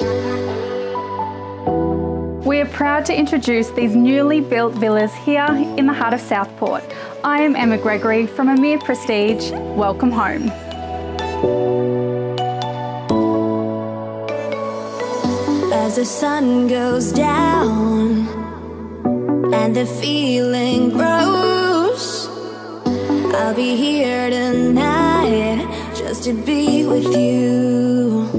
We are proud to introduce these newly built villas here in the heart of Southport. I am Emma Gregory from Amir Prestige. Welcome home. As the sun goes down and the feeling grows, I'll be here tonight just to be with you.